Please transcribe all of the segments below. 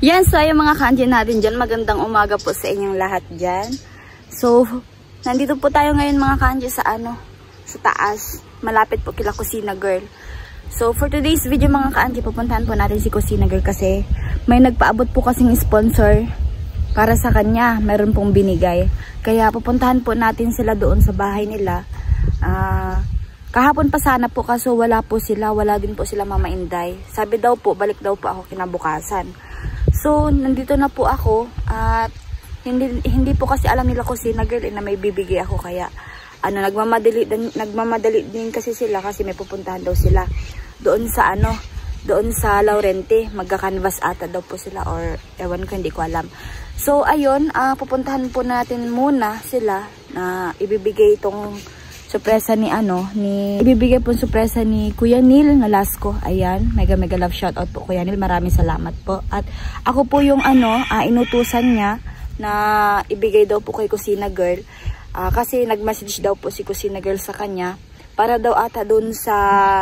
Yan, so yung mga kanji natin dyan, magandang umaga po sa inyong lahat dyan. So, nandito po tayo ngayon mga kanji sa sa taas. Malapit po kila Kusina Girl. So, for today's video mga kanji, pupuntahan po natin si Kusina Girl kasi may nagpaabot po kasing sponsor para sa kanya. Meron pong binigay. Kaya pupuntahan po natin sila doon sa bahay nila. Kahapon pa sana po kaso wala po sila. Wala din po sila Mama Inday. Sabi daw po, balik daw po ako kinabukasan. So, nandito na po ako at hindi po kasi alam nila Kusina Girl na may bibigay ako kaya nagmamadali din kasi sila kasi may pupuntahan daw sila doon sa Laurente. Magka-canvas ata daw po sila or ewan ko, hindi ko alam. So, ayun, pupuntahan po natin muna sila na ibibigay itong sorpresa ibibigay po sorpresa ni Kuya Neil Nolasco. Ayan, mega love shoutout po Kuya Neil. Maraming salamat po. At ako po yung inutusan niya na ibigay daw po kay Kusina Girl. Kasi nag-message daw po si Kusina Girl sa kanya para daw ata doon sa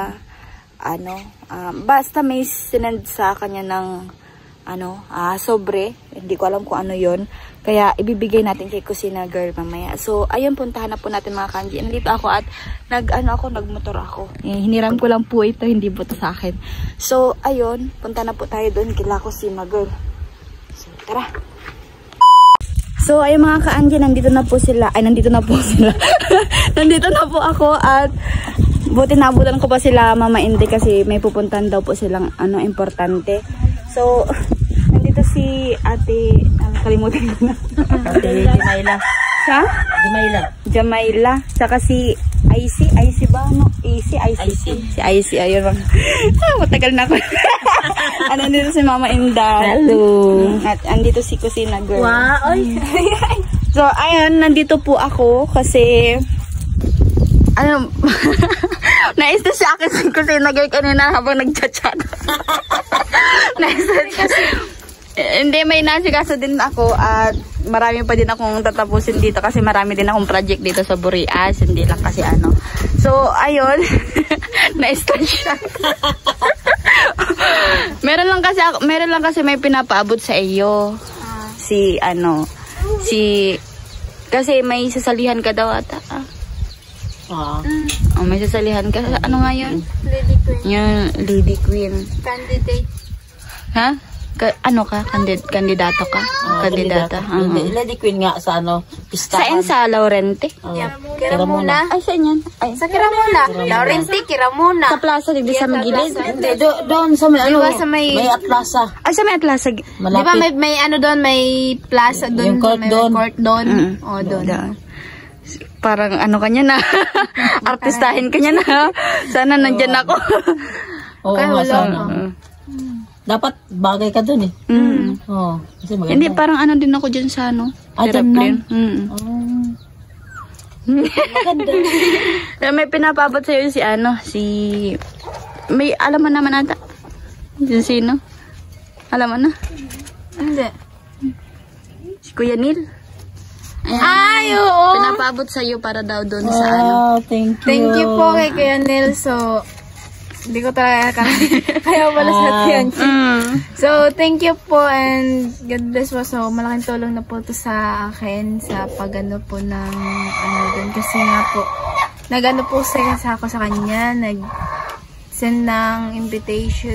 basta may sinend sa kanya ng sobre. Hindi ko alam kung ano yon. Kaya ibibigay natin kay Kusina Girl mamaya. So, ayun, puntahan na po natin mga kanji. Nandito ako at nagmotor ako. Hiniram ko lang po ito, hindi po ito sa akin. So, ayun, punta na po tayo doon kila Kusina Girl. So, tara. So, ayun mga ka-Angie, nandito na po sila. Nandito na po ako at buti nabutan ko pa sila Mama Inday kasi may pupuntahan daw po silang importante. So, nandito si ate, kalimutan ko na. Ate Jamaila. Siya? Jamaila. Saka si IC ba? Si IC. Ayun bang. Matagal na ako. Nandito si Mama Inday. Hello. At andito si Kusina Girl. Wow. So, ayun, nandito po ako kasi nais na siya akin si Kusina Girl kanina habang nagchat-chat. Hindi, may nasikaso din ako at marami pa din akong tatapusin dito kasi marami din akong project dito sa Burias. Hindi lang kasi So, ayun. Na-stress siya. meron lang kasi may pinapaabot sa iyo. Kasi may sasalihan ka daw ata. May sasalihan ka. Ano nga yun? Lady Queen. Yung Lady Queen. Candidate. Ha? Kandidato ka? Kandidata. Lady Queen nga sa pistahan. Saan sa Laurente? Kiramuna. Ay, saan yan? Ay, Sa Kiramuna. Laurente, Kiramuna. sa plaza, di ba sa Magilid? Hindi, doon sa may may Atlasa. Ay, sa may Atlasa. Di ba may doon, may plaza doon. Yung court doon. Court doon. O, doon. Parang kanya na. Artistahin kanya na. Sana nandyan ako. Oo, sana. Dapat bagay ka dun eh. Kasi maganda. Hindi, parang din ako dyan sa airplane. Maganda. May pinapabot sa'yo may alam mo naman ata. Sino? Alam mo na? Hindi. Si Kuya Neil. Ay, oo. Pinapabot sa'yo para daw doon sa Thank you. Thank you po kay Kuya Neil. So, hindi ko talaga kaya wala sa yan. So, thank you po and God bless po. So, malaking tulong na po ito sa akin sa pag-ano po ng doon. Kasi nga po, nag-ano po sa ako sa kanya, nag-send ng invitation.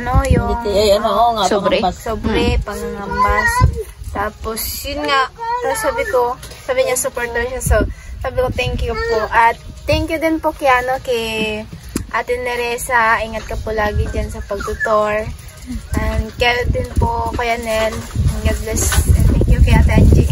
Sobre, pangangambas. Tapos, yun nga, sabi niya, supporter siya. So, sabi ko, thank you po. At, thank you din po kay Ate Neresa, ingat ka po lagi dyan sa pagtutor. And kaya din po Kuya Nel, God bless. And thank you kay Ate Angie.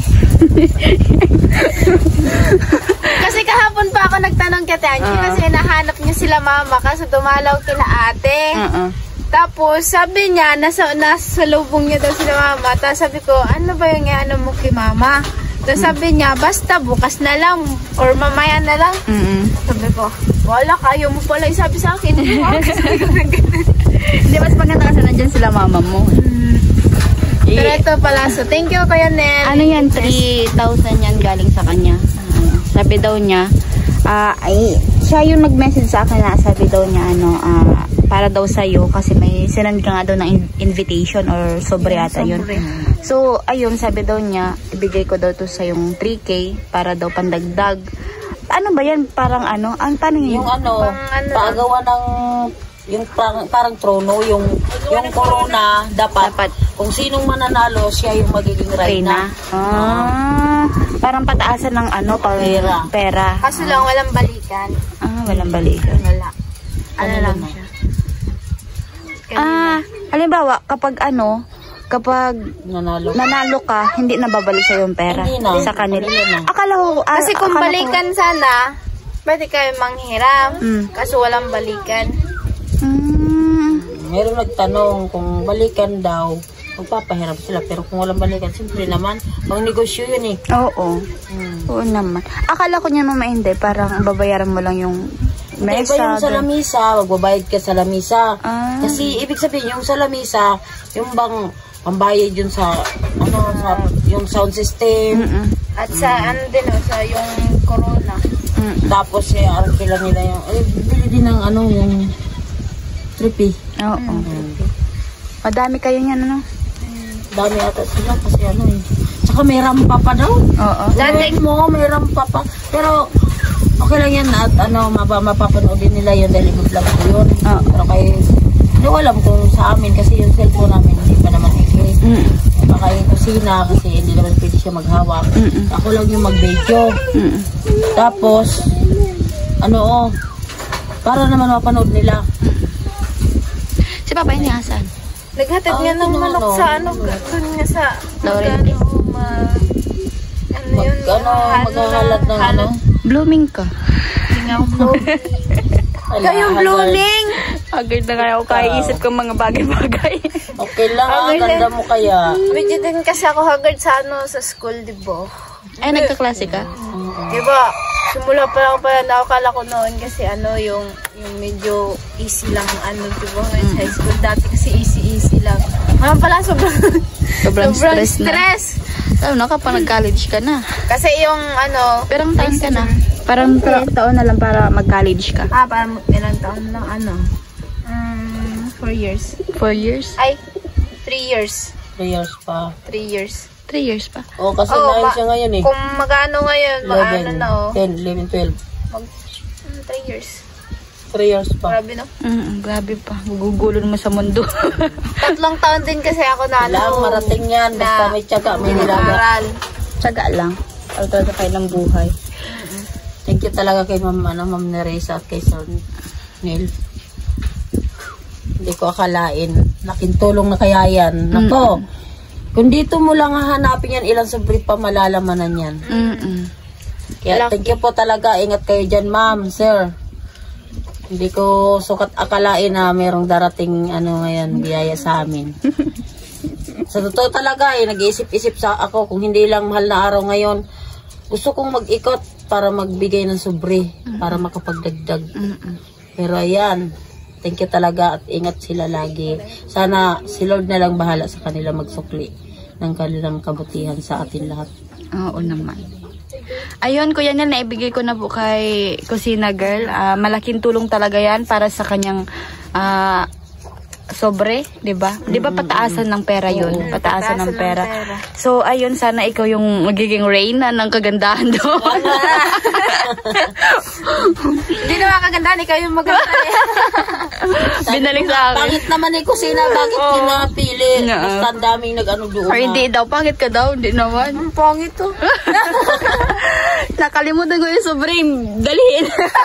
Kasi kahapon pa ako nagtanong kay Ate Angie kasi nahanap niya sila mama kasi dumalaw kila ate. Tapos sabi niya, nasa lubong niya daw sila mama. Tapos sabi ko, ano ba yung mo kay mama? Tapos sabi niya, basta bukas na lang or mamaya na lang. Sabi ko, wala, kayo mo pala sabi sa akin. Hindi, mas maganda kasi nandyan sila mama mo. Pero ito pala, so thank you Kuya Nel. Ano yan, 3,000 yan galing sa kanya. Sabi daw niya, siya yung nag-message sa akin na sabi daw niya, para daw sa'yo kasi may sinend ka nga daw ng invitation or sobre ata yun. So, ayun, sabi daw niya, ibigay ko daw to sa yung 3K para daw pandagdag. Ano ba yan? Parang ano? Paano yun? Yung pagawa ng yung parang trono, yung corona, dapat kung sinong mananalo, siya yung magiging reyna. Parang pataasan ng pera. Kaso lang walang balikan. Walang balikan. Wala. Ano lang siya. Halimbawa, kapag nanalo ka, hindi na babalik sa yung pera. Sa kanila. Akala ko, kasi kung balikan sana, pwede kayo manghiram. Kaso walang balikan. Meron nagtanong kung balikan daw, magpapahirap sila. Pero kung walang balikan, siyempre naman, mag-negosyo yun eh. Oo. Oo naman. Akala ko niya mama hindi, parang babayaran mo lang yung mesa. Iba yung sa lamisa, magbabayad ka sa lamisa. Kasi ibig sabihin, yung sa lamisa, yung bang pambayad yun sa, yung sound system. At sa din, sa yung corona. Tapos, kailan nila yung, bili din ng yung trippy. Oo. Madami kayo niyan, Dami ata sila kasi Tsaka may rampa pa daw. Oo. Dati mo, may rampa pa. Pero, okay lang yan at mapapanood din nila yun dahil i-vlog ko yun. Pero hindi ko alam kung sa amin kasi yung cellphone namin hindi pa naman baka yung kusina kasi hindi naman pwede siya maghawak. Ako lang yung mag-video. Tapos, para naman mapanood nila. Si Papa yun asan? Naghatid nga ng manok sa doon nga sa maghahalat ng blooming ka. Kayong blooming! Agad na kaya ako kaiisip ko mga bagay-bagay. Okay lang, ganda mo kaya. Medyo din kasi ako hagard sa sa school, diba? Ay, nagkaklase ka? Diba? Simula pa lang pala nakakala ko noon kasi yung medyo easy lang diba? Sa high school dati kasi easy lang. Ngayon pala sobrang stress. Kapag nag-college ka na. Kasi yung Perang taon ka na? Parang taon na lang para mag-college ka. Parang ilang taon lang 4 years. 4 years? Ay, 3 years. 3 years pa. 3 years. 3 years pa? Oo, kasi 9 siya ngayon eh. Kung magano ngayon, 10, 11, 12. 3 years. 3 years pa. Grabe no? Grabe pa. Gugulo naman sa mundo. 3 taon din kasi ako marating yan. Basta may tiyaga, may nilaga. Tiyaga lang. Para kayo ng buhay. Thank you talaga kay Ma'am Neresa at kay Sir Neil. Hindi ko akalain. Laking tulong na kaya yan. Nako, kung dito mo lang hahanapin yan, ilang subrit pa malalamanan yan. Kaya thank you po talaga. Ingat kayo dyan, Ma'am, Sir. Hindi ko sukat akalain na merong darating ngayon, biyaya sa amin. Sa totoo talaga nag-iisip-isip ako kung hindi lang mahal na araw ngayon. Gusto kong mag-ikot para magbigay ng sobre, para makapagdagdag. Pero ayan, thank you talaga at ingat sila lagi. Sana si Lord na lang bahala sa kanila magsukli ng kanilang kabutihan sa atin lahat. Oo naman. Ayun, Kuya Nel, naibigay ko na po kay Kusina Girl. Malaking tulong talaga yan para sa kanyang sobre, 'di ba? 'Di ba pataasan ng pera 'yun? Pataasan ng pera. So ayun, sana ikaw yung magiging reyna ng kagandahan doon. Hindi naman kagandahan, ikaw yung maganda. Binalik sa akin. Pangit naman ni Kusina, bakit pinapili? Basta ang daming nag-doon. Or hindi daw, pangit ka daw, hindi naman. Pangit to. Nakalimutan ko yung sobre, dalhin.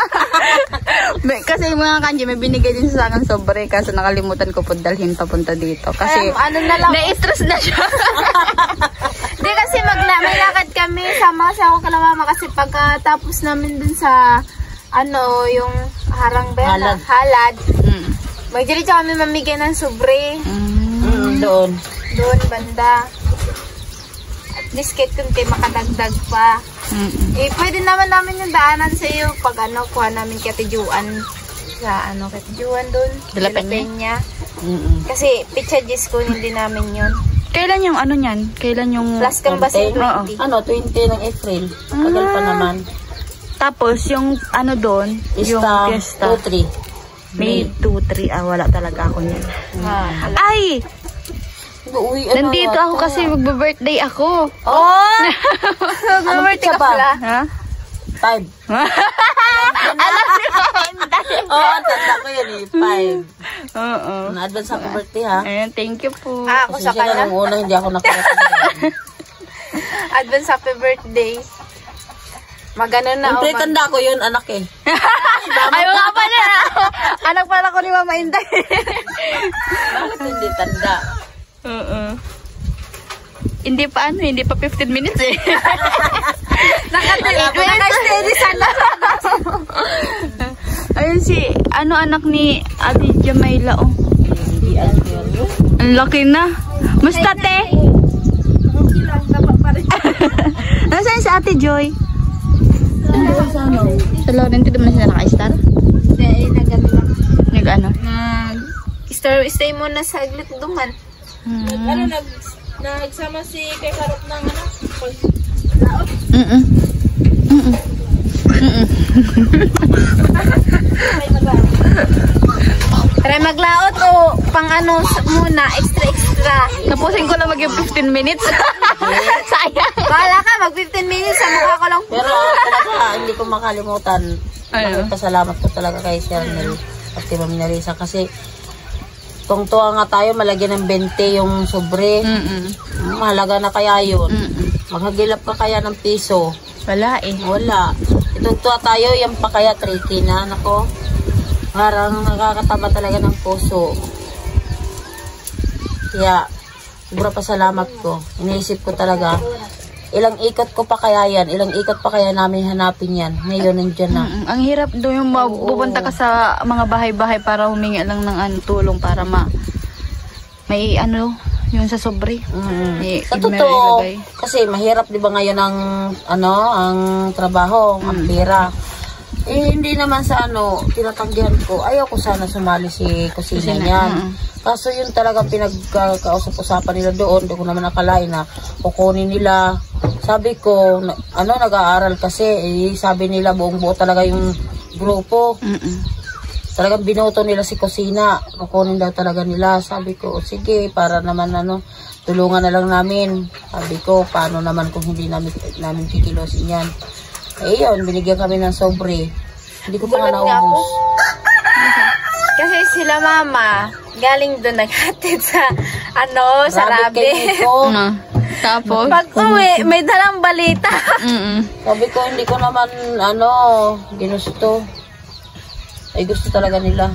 Kasi mga kanji, may binigay din sa akin sobre, kasi nakalimutan ko po dalhin papunta dito. Kasi na-stress na siya. Hindi kasi may lakad kami, sama kasi ako kala mama kasi pagkatapos namin dun sa yung halad. Magdiretso kami mamigay ng sobre. Doon banda. At least kahit kunti makadagdag pa. Pwede naman namin yung daanan sa iyo pag kuha namin katijuan sa katijuan doon. De La Peña. Kasi pictures ko hindi namin yun. Kailan yung niyan? Kailan yung Plus Canvasin 20? 20 ng April. Tagal pa naman. Tapos yung doon, yung Fiesta Fiesta. 2-3. May 2, 3. Wala talaga ako niyan. Ay! Nandito ako kasi magbe-birthday ako. Oh! Mag-birthday ka pala. Ha? 5. Alam niyo ba? Oo, tanda ko yun eh. 5. Oo. Na-advance happy birthday ha. Ayun, thank you po. Ako sa Pasensya na kanya. nung una, hindi ako nakarating. Advance happy birthday. Magano na. Siyempre, tanda ko yun, anak eh. Ay, mga pala. Anak pala ko ni Mama Inday. Bakit hindi tanda? Oo. Hindi pa hindi pa 15 minutes eh. Naka-steady sana. Ayun si, anak ni Ate Jamaila, oh. Hindi alam yun. Ang laki na. Musta, te? Nasaan si Ate Joy? Sa Laurenti, di mo na sila naka-star? Hindi, nagano lang. Nag-ano? Stay muna sa aglit duman. Nagsama si kay Karot ng Try maglaot o pang ano muna, extra. Tapusin ko lang mag 15 minutes. Sayang. Bahala ka, mag 15 minutes sa mukha ko lang. Pero talaga, hindi ko makalimutan. Ano? Pasalamat ko talaga kay Sir Nel at kay Ma'am Narisa kasi kung tuwa nga tayo, malagyan ng 20 yung sobre. Mahalaga na kaya yun. Maghagilap ka kaya ng piso. Wala eh. Wala. Itong tuwa tayo, yan pa kaya tricky na. Nako, parang nakakataba talaga ng puso. Kaya, sobra pasalamat ko. Iniisip ko talaga, ilang ikot ko pa kaya yan, ilang ikot pa kaya namin hanapin yan. Ngayon, nandiyan na. Ang hirap doon yung pupunta ka sa mga bahay-bahay para humingi lang ng tulong para may yung sa sobre. Sa totoo, kasi mahirap 'di ba ngayon ang ang trabaho, ang pera. Hindi naman sa tinatanggihan ko. Ayaw ko sana sumali si kusina niyan. Kaso yun talaga pinagkausap-usapan nila doon. Hindi ko naman nakalain na kukunin nila. Sabi ko, nag-aaral kasi. Sabi nila buong-buo talaga yung grupo. Talagang binoto nila si kusina. Kukunin daw talaga nila. Sabi ko, sige, para naman tulungan na lang namin. Sabi ko, paano naman kung hindi namin kikilosin yan. Eh yun, binigyan kami ng sobre. Hindi ko pa nga naubos. Kasi sila mama, galing doon naghatid sa sa Rabi. Tapos? Pag uwi, may dalang balita. Sabi ko, hindi ko naman, ginusto. Ay, gusto talaga nila.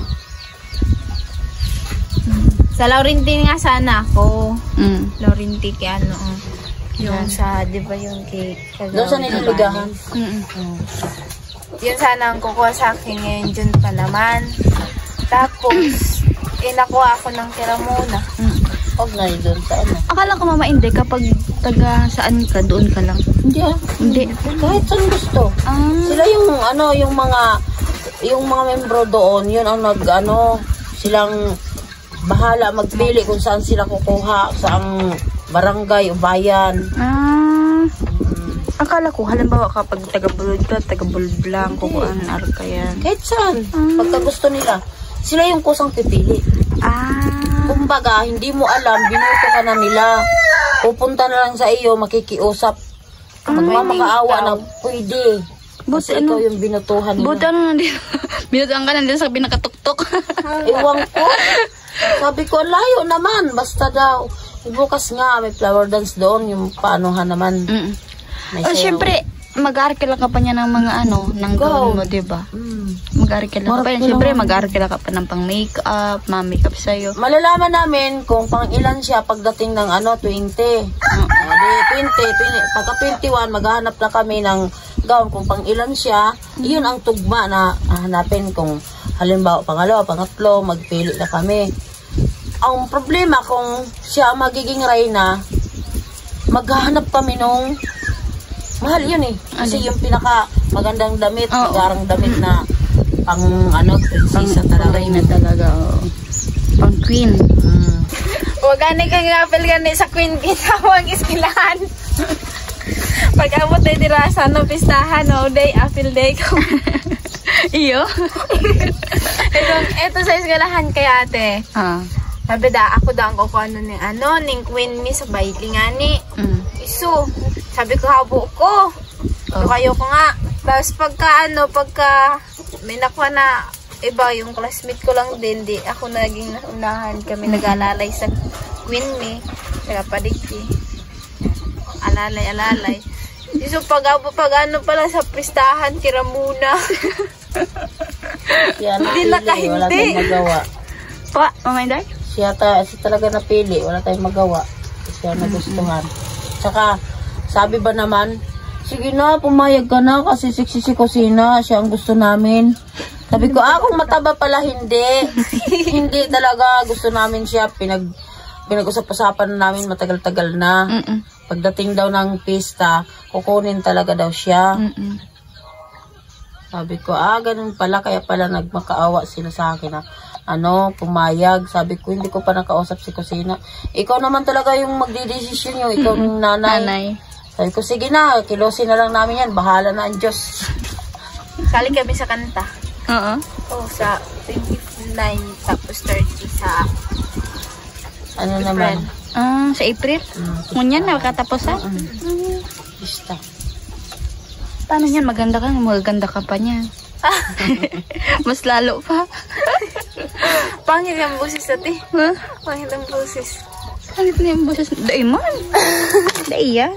Sa Laurenti nga sana ako. Laurenti kay yung sa, di ba yung kay doon sa nililigahan. Yun sana ang kukuha sa akin ngayon, dyan pa naman. Tapos, nakuha ako ng tira muna. Huwag na yun doon sa Akala ko Mama Inday, kapag taga saan ka, doon ka lang. Hindi Hindi. Kahit saan gusto. Sila yung mga membro doon, yun ang silang bahala magpili kung saan sila kukuha, saang barangay o bayan. Akala ko, halimbawa kapag taga-bulod ka, taga-bulod lang, kukuhaan arka yan. Kahit saan, pagka gusto nila, sila yung kusang pipili. Kumbaga, hindi mo alam, binuto ka na nila. Pupunta na lang sa iyo, makikiusap. Magmamakaawa na pwede. Kasi ikaw yung binutuhan nila. Buti nandito. Binutuhan ka nandito sa pinakatuktok. Iwan ko. Sabi ko, layo naman. Basta daw. Bukas nga, may flower dance doon. Yung paanuhan naman. Siyempre, mag-arkila ka pa niya ng mga ng gown mo, diba? Mag-arkila ka pa yan. Siyempre, mag-arkila ka pa ng pang-makeup, ma-makeup sa'yo. Malalaman namin kung pang ilan siya pagdating ng 20. 20. Pagka 21, maghahanap na kami ng gown kung pang ilan siya. Iyon ang tugma na hanapin kung halimbawa pangalawa, pangatlo, magpili na kami. Ang problema kung siya magiging reyna, maghahanap kami nung mahal yun eh. Kasi yung pinaka magandang damit, magarang damit na pang prinsesa talaga. Reyna talaga, pang queen. Huwag gani kang apel gani sa queen ginawang iskilahan. Pag abot na dirasa no pistahan no day apel day ko. Iyo? Ito sa eskwelahan kay ate. Sabi da, ako da ang kukuha ning Queen Me sa baili nga ni. Iso, sabi ko habo ko. Kayo ko nga. Tapos pagka may nakuha na iba, yung classmate ko lang din, di ako naging naunahan. Kami nag-alalay sa Queen Me. Nagapadigti. Alalay. So pag pala sa pistahan, tira muna. Hindi nakahindi. Wala tayong magawa. Pa, Mama Inday? Siya talaga napili, wala tayong magawa. Siya nagustuhan. Tsaka, sabi ba naman, sige na, pumayag ka na kasi sexy si Kusina, siya ang gusto namin. Sabi ko, kung mataba pala, hindi. Hindi talaga, gusto namin siya. Pinag-usap-usapan na namin matagal-tagal na. Pagdating daw ng pista, kukunin talaga daw siya. Sabi ko, ganun pala, kaya pala nagmakaawa sila sa akin na, pumayag. Sabi ko, hindi ko pa nakausap si Kusina. Ikaw naman talaga yung magdidesisyon yung ikaw ng nanay. Sabi ko, sige na, kilosin na lang namin yan. Bahala na ang Diyos. Sali kami sa kanta. Sa 29 tapos 30 sa naman? Sa April? Ngunyan na, katapusan? Pista. Paano yan? Maganda ka pa niyan. Mas lalo pa. Pangit yung boses ate. Pangit ang boses. Pangit na yung boses. Dai man. Dai yan.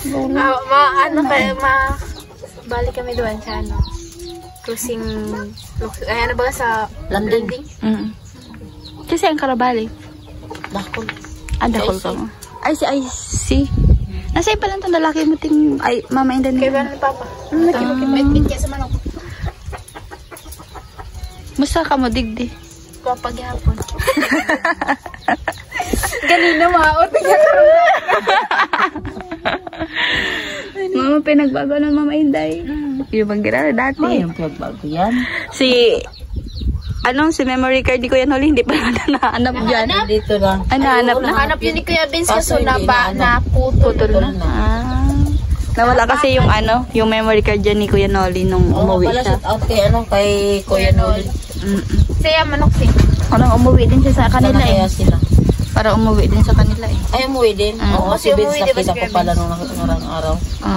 Balik kami doon sa cruising, ba sa landing? Kasi ang karabali. Dakol. Dakol ka mo. Ay, si. Nasa pa lang itong lalaki mo ting, Mama Inday kaya ba ni Papa? May kaya sa manok. Musta ka mo, digdi? Papaghapon. Ganina maot. Mama, pinagbago ng Mama Inday. Yung bang ginala dati. Yung pinagbago yan. Si memory card ni Kuya Noli, hindi pa nahanap dyan. Dito lang. Nahanap na? Nahanap yun ni Kuya Vince kaso naputol na. Nawala kasi yung yung memory card dyan ni Kuya Noli nung umuwi siya. Shout out kay Kuya Noli. Saya manok si. Umuwi din siya sa kanila sila. Para umuwi din sa kanila eh. Ay, umuwi din? Oo, kasi Vince nakita ko pala nung nakarang araw.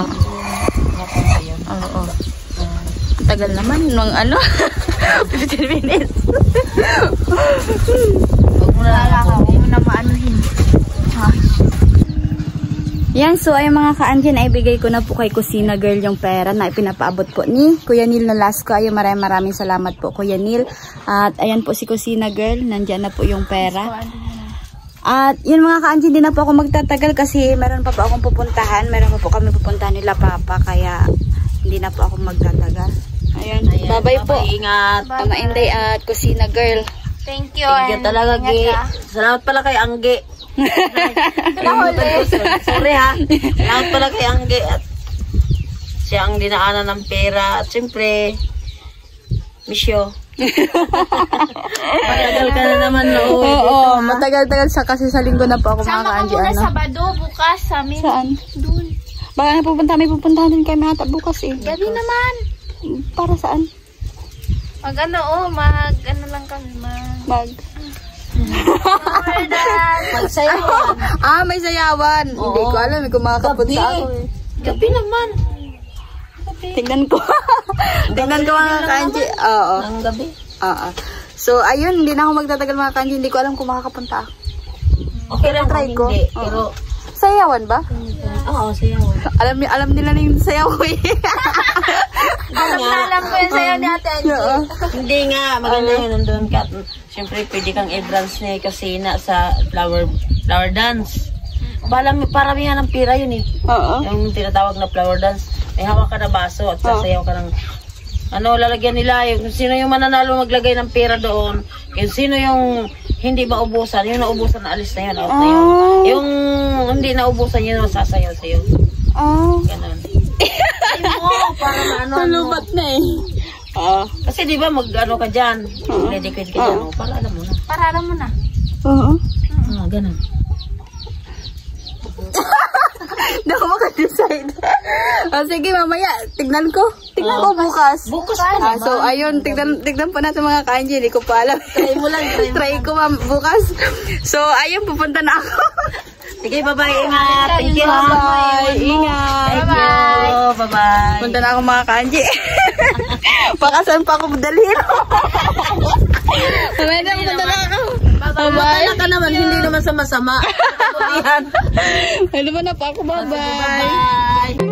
Oo. Tagal naman nung 15 minutes. Huwag mo na maanuhin. Yan, so ay mga ka-Anjan, ay bigay ko na po kay Kusina Girl yung pera na ipinapaabot po ni Kuya Neil Nolasco. Ay maraming salamat po Kuya Neil. At ayan po si Kusina Girl, nandyan na po yung pera. At yun mga ka-Anjan, hindi na po ako magtatagal kasi meron pa po akong pupuntahan. Meron pa po kami pupuntahan nila Papa, kaya hindi na po ako magtatagal. Ayan. Bye-bye po. Ingat. Mama Inday at Kusina Girl. Thank you. Thank you talaga, Gi. Salamat pala kay Angge. Sorry ha. Salamat pala kay Angge. At siya ang dinaanan ng pera. At siyempre, misyo. Matagal ka na naman noon. Oo, matagal-tagal kasi sa linggo na po ako mga ka-Anjan. Sama ka muna Sabado, bukas sa amin. Saan? Doon. Baka may pupuntahan din kami ata bukas eh. Gabi naman. Para saan? Mag lang kami, Magsayawan. May sayawan. Hindi ko alam kung makakapunta ako eh. Gabi naman. Tingnan ko. Tingnan ko mga ka-Anjan. Oo. Ang gabi. Oo. So, ayun, hindi na ako magtatagal mga ka-Anjan. Hindi ko alam kung makakapunta ako. Okay lang, try ko. Hindi. Pero, sayawan ba? oo, sayawan. Alam nila na yung sayaw ko eh. Alam ko yung sayaw ni Ate Angie. Hindi nga, maganda yun nandun ka. Siyempre, pwede kang i-branch ni Kusina sa flower dance. Paramihan ng pira yun eh. Oo. Yung tinatawag na flower dance. May hawak ka na baso at sasayaw ka ng lalagyan nila. Yung sino yung mananalo maglagay ng pera doon. Yung sino yung hindi maubusan. Yung naubusan na alis na yun. Out na yun. Yung hindi naubusan yun, masasayaw sa'yo. Ganon. Para Lubat na eh. Kasi di ba ka dyan. Dedicate ka dyan. Para alam mo na. Para alam mo na. Oo. Ganon. Hindi ako makadesal. Sige, mamaya. Tignan ko. Tignan ko bukas. Bukas pa naman. So, ayun. Tignan pa natin mga kanji. Hindi ko pa alam. Try mo lang. Try ko bukas. So, ayun. Pupunta na ako. Sige, bye-bye. Ingat. Thank you. Bye. Ingat. Bye-bye. Bye-bye. Punta na ako mga kanji. Baka saan pa ako dalhin. Mamaya na, punta na ako. Bye-bye. Ka naman, hindi naman sama-sama. Ano ba na pa ako? Bye-bye. Bye-bye.